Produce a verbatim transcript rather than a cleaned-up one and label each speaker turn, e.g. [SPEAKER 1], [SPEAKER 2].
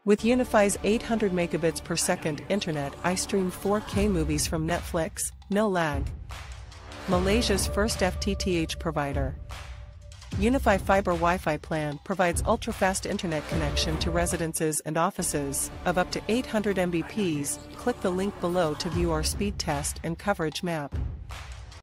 [SPEAKER 1] With UniFi's eight hundred megabits per second internet, I stream four K movies from Netflix, no lag. Malaysia's first F T T H provider. UniFi Fibre Wi-Fi plan provides ultra-fast internet connection to residences and offices of up to eight hundred megabits per second. Click the link below to view our speed test and coverage map.